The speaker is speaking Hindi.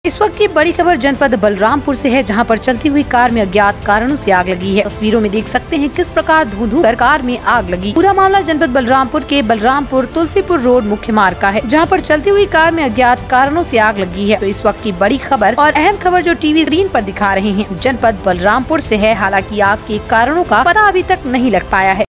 इस वक्त की बड़ी खबर जनपद बलरामपुर से है, जहां पर चलती हुई कार में अज्ञात कारणों से आग लगी है। तस्वीरों में देख सकते हैं किस प्रकार धुंध कर कार में आग लगी। पूरा मामला जनपद बलरामपुर के बलरामपुर तुलसीपुर रोड मुख्य मार्ग का है, जहां पर चलती हुई कार में अज्ञात कारणों से आग लगी है। तो इस वक्त की बड़ी खबर और अहम खबर जो टीवी स्क्रीन पर दिखा रहे हैं, जनपद बलरामपुर से है। हालांकि आग के कारणों का पता अभी तक नहीं लग पाया है।